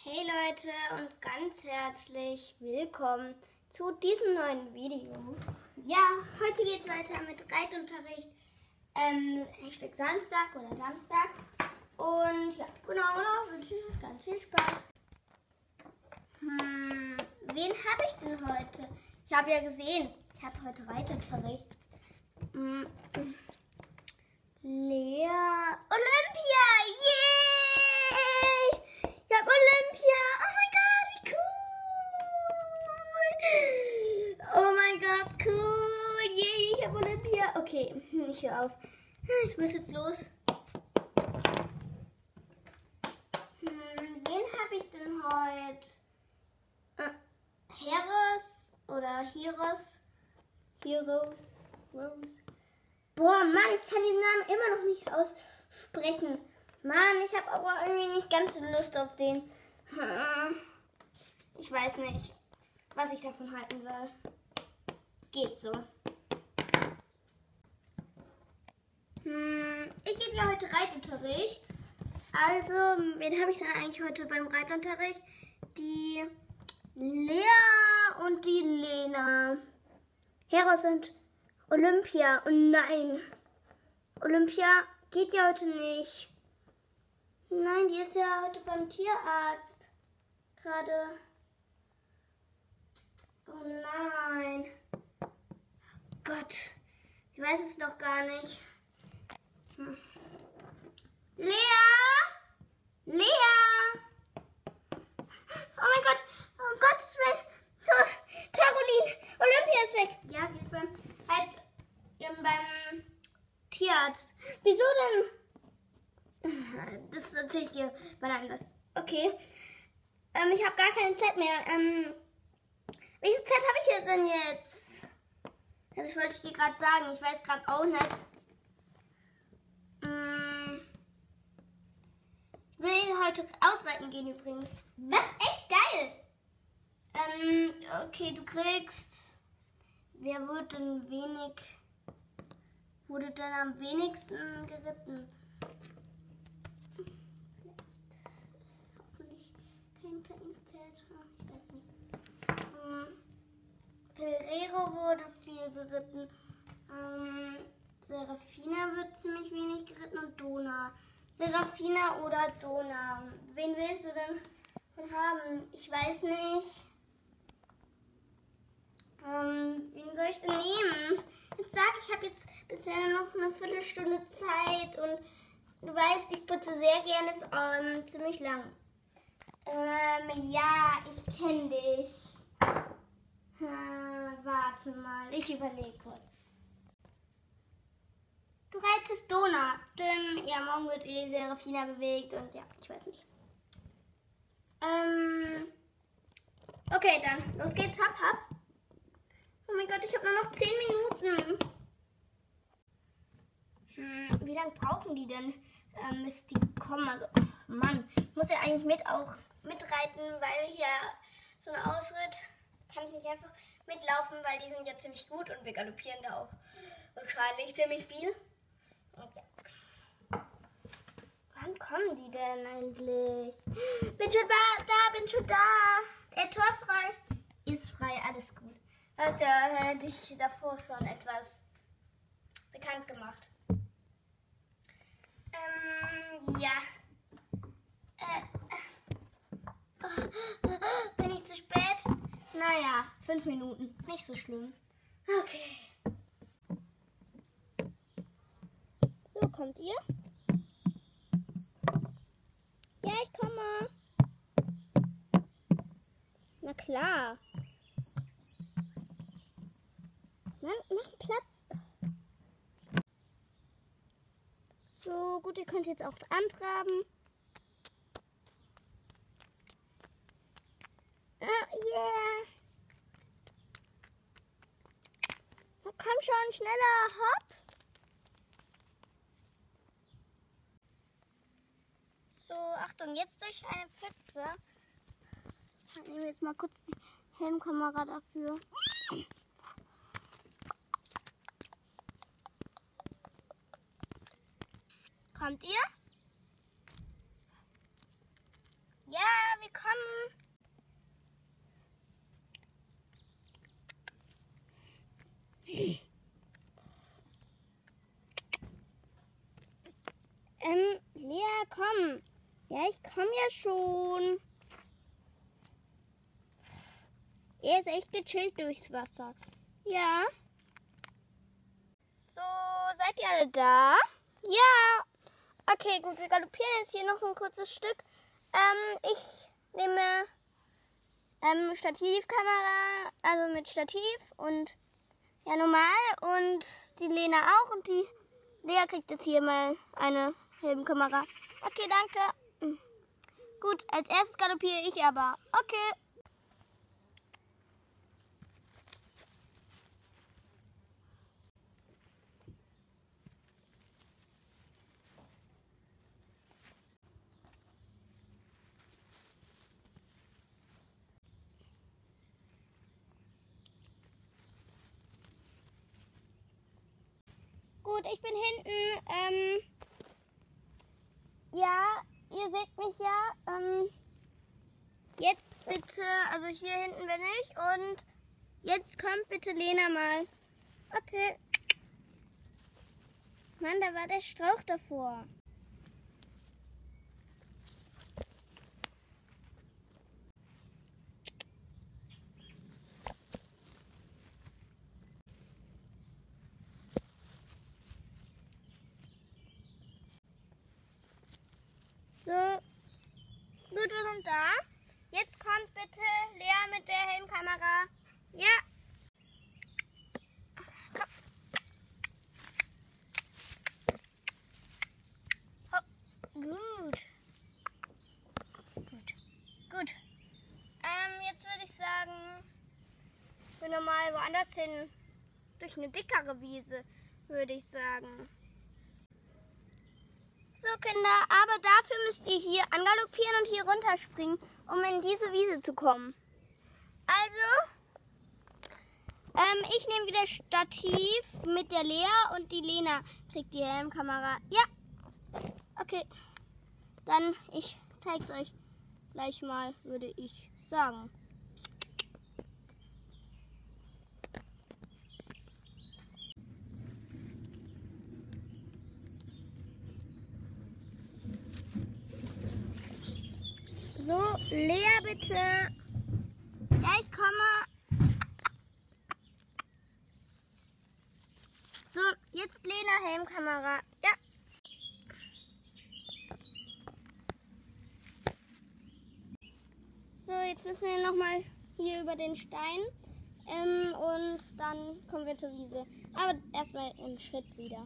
Hey Leute und ganz herzlich willkommen zu diesem neuen Video. Ja, heute geht es weiter mit Reitunterricht, Hashtag Samstag oder Samstag. Und ja, genau, da wünsche ich euch ganz viel Spaß. Wen habe ich denn heute? Ich habe ja gesehen, ich habe heute Reitunterricht. Lea, Olympia, yay! Ich habe Olympia, oh mein Gott, wie cool! Oh mein Gott, cool, yay, ich habe Olympia. Okay, ich höre auf. Ich muss jetzt los. Wen habe ich denn heute? Heros oder Heroes? Rose. Boah, Mann, ich kann den Namen immer noch nicht aussprechen. Mann, ich habe aber irgendwie nicht ganz so Lust auf den. Ich weiß nicht, was ich davon halten soll. Geht so. Ich gebe ja heute Reitunterricht. Also, wen habe ich dann eigentlich heute beim Reitunterricht? Die Lea und die Lena. Heros und Olympia. Und nein, Olympia geht ja heute nicht. Nein, die ist ja heute beim Tierarzt. Gerade. Oh nein. Oh Gott, ich weiß es noch gar nicht. Lea! Oh mein Gott, um Gottes Willen. Oh, Caroline, Olympia ist weg. Ja, sie ist beim Tierarzt. Wieso denn? Das erzähle ich dir mal anders. Okay. Ich habe gar keine Zeit mehr. Welches Pferd habe ich denn jetzt? Das wollte ich dir gerade sagen. Ich weiß gerade auch nicht. Ich will heute ausreiten gehen übrigens. Was? Echt geil! Okay, du kriegst... Wer wurde denn am wenigsten geritten? Vielleicht ist hoffentlich kein kleines Pferd. Ich weiß nicht. Pereiro wurde viel geritten. Serafina wird ziemlich wenig geritten und Dona. Serafina oder Dona. Wen willst du denn haben? Ich weiß nicht. Wen soll ich denn nehmen? Jetzt sag ich habe jetzt bisher noch eine Viertelstunde Zeit und du weißt, ich putze sehr gerne ziemlich lang. Ja, ich kenne dich. Warte mal, ich überlege kurz. Du reitest Dona, denn ja, morgen wird Serafina bewegt und ja, ich weiß nicht. Okay, dann, los geht's, hopp. Oh mein Gott, ich habe nur noch 10 Minuten. Wie lange brauchen die denn, bis die kommen? Also, oh Mann, ich muss ja eigentlich mitreiten, weil hier so ein Ausritt kann ich nicht einfach mitlaufen, weil die sind ja ziemlich gut und wir galoppieren da auch wahrscheinlich ziemlich viel. Und ja. Wann kommen die denn endlich? Bin schon da. Der Tor frei. Ist frei, alles gut. Du hast ja dich davor schon etwas bekannt gemacht. Ja. Bin ich zu spät? Naja, 5 Minuten. Nicht so schlimm. Okay. So, kommt ihr? Ja, ich komme. Na klar. Mann, mach Platz. So, gut, ihr könnt jetzt auch antraben. Yeah. Na komm schon, schneller, hopp. So, Achtung, jetzt durch eine Pfütze. Ich nehme jetzt mal kurz die Helmkamera dafür. Kommt ihr? Ja, wir kommen. Lea, komm. Ja, ich komme ja schon. Er ist echt gechillt durchs Wasser. Ja. So, seid ihr alle da? Ja. Okay, gut, wir galoppieren jetzt hier noch ein kurzes Stück. Ich nehme Stativkamera, also mit Stativ und ja normal und die Lena auch und die Lea kriegt jetzt hier mal eine Helmkamera. Okay, danke. Gut, als erstes galoppiere ich aber. Okay. Gut, ich bin hinten. Ja, ihr seht mich ja. Jetzt bitte, also hier hinten bin ich und jetzt kommt bitte Lena mal. Okay. Mann, da war der Strauch davor. So, gut, wir sind da. Jetzt kommt bitte Lea mit der Helmkamera. Ja. Komm. Oh, gut. Gut. Jetzt würde ich sagen, wir nochmal woanders hin. Durch eine dickere Wiese, würde ich sagen. So, Kinder, aber dafür müsst ihr hier angaloppieren und hier runterspringen, um in diese Wiese zu kommen. Also, ich nehme wieder Stativ mit der Lea und die Lena kriegt die Helmkamera. Ja, okay. Dann, ich zeige es euch gleich mal, würde ich sagen. So, Lea, bitte. Ja, ich komme. So, jetzt Lena, Helmkamera. Ja. So, jetzt müssen wir nochmal hier über den Stein. Und dann kommen wir zur Wiese. Aber erstmal im Schritt wieder.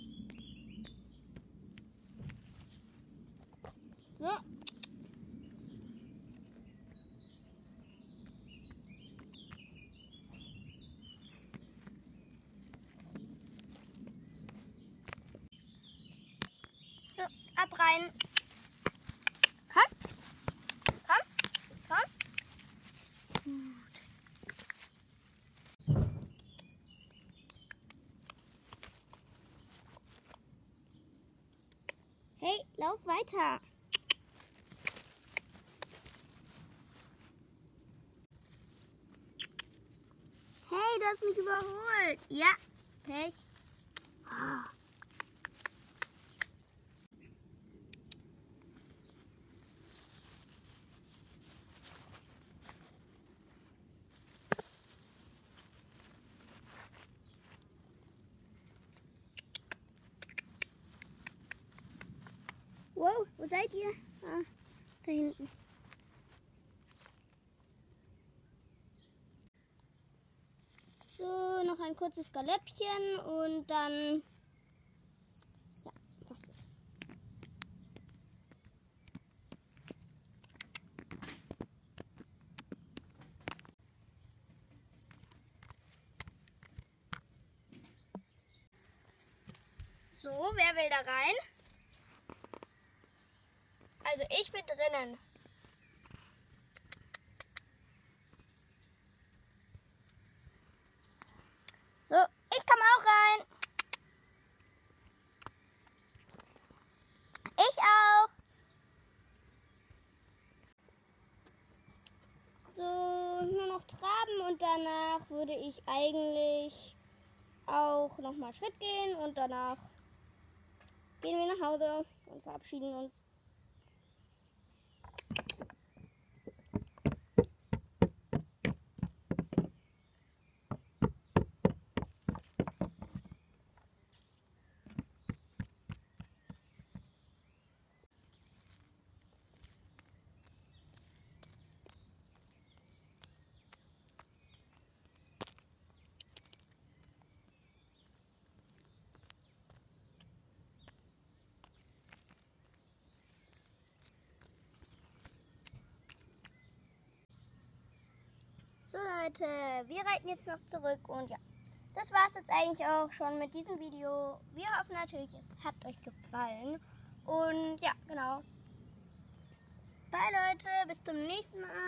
So. So, ab rein. Komm. Komm. Komm. Hey, lauf weiter. Hey, du hast mich überholt. Ja, Pech. Oh. Wow, wo seid ihr? Ah, da hinten. So, noch ein kurzes Galoppchen und dann ja, passt es. So, wer will da rein? Also ich bin drinnen. So, ich komme auch rein. Ich auch. noch traben und danach würde ich eigentlich auch nochmal Schritt gehen und danach gehen wir nach Hause und verabschieden uns. So Leute, wir reiten jetzt noch zurück und ja, das war es jetzt eigentlich auch schon mit diesem Video. Wir hoffen natürlich, es hat euch gefallen und ja, genau. Bye Leute, bis zum nächsten Mal.